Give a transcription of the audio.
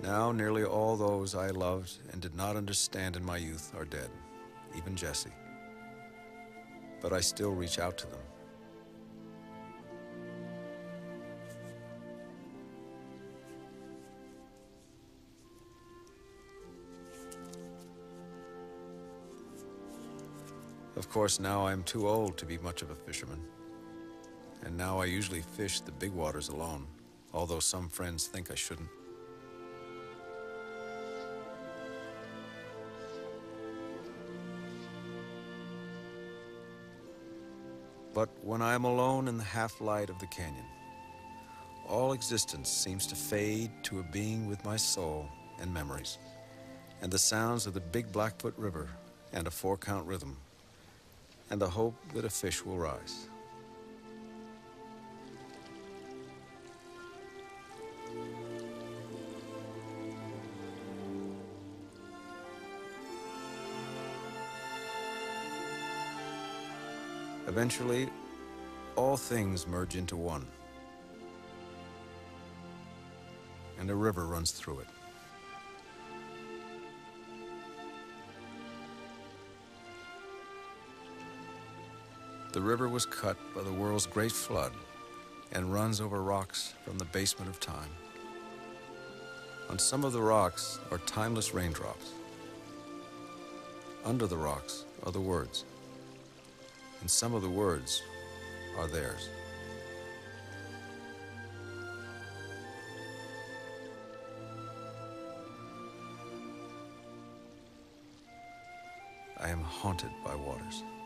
Now nearly all those I loved and did not understand in my youth are dead, even Jesse. But I still reach out to them. Of course, now I am too old to be much of a fisherman. And now I usually fish the big waters alone, although some friends think I shouldn't. But when I am alone in the half-light of the canyon, all existence seems to fade to a being with my soul and memories, and the sounds of the big Blackfoot River and a four-count rhythm, and the hope that a fish will rise. Eventually, all things merge into one, and a river runs through it. The river was cut by the world's great flood and runs over rocks from the basement of time. On some of the rocks are timeless raindrops. Under the rocks are the words, and some of the words are theirs. I am haunted by waters.